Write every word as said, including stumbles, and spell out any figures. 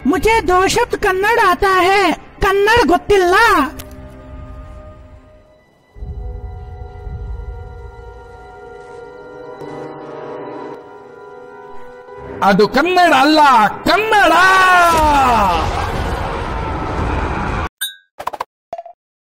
मुझे दो शब्द कन्नड़ आता है, कन्नड़ ಗೊತ್ತಿಲ್ಲ. ಅದು ಕನ್ನಡ ಅಲ್ಲ, ಕನ್ನಡ.